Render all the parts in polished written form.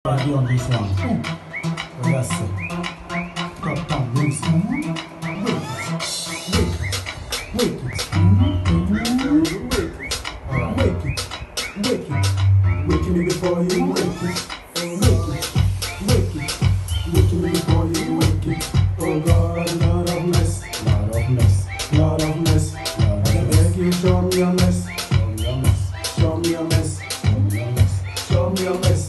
Be on this one. Oh, yes, sir. Top down, wings. Wake it. Wake it. Wake me before you wake it. Wake it. Wake me before you wake it. Oh God, Lord of mess. Lord of mess. I beg you, show me a mess. Show me a mess. Show me a mess.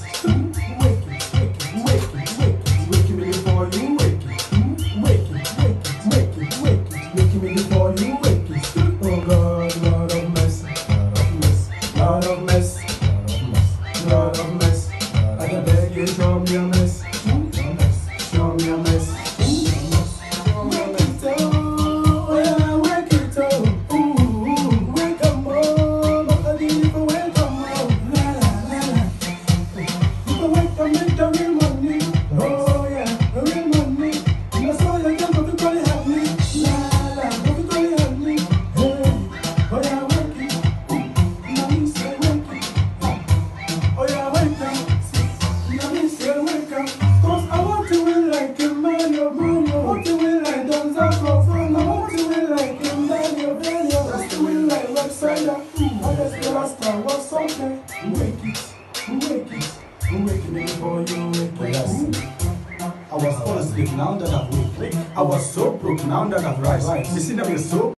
Lord of mess, I can beg you, show me a mess. Show me a mess. Wake it up, oh yeah, wake it up. Ooh, wake up, oh, I need you wake up, oh, la la la. You wake up, make the real money. Oh yeah, the real money. That's all you can do, everybody help me. La la, everybody help me. Hey, oh yeah, wake it. Now you say wake it. Oh yeah, wake up. Now me say wake up. Cause I want to win like a Mario. I want to win like Donzato. I want to win like a Mario. I want to win like Roxana. I just feel last time was something. Wake it. Wake me before you wake it. I was falling asleep now that I've woke. I was so broke now that I've rise. You see that we're so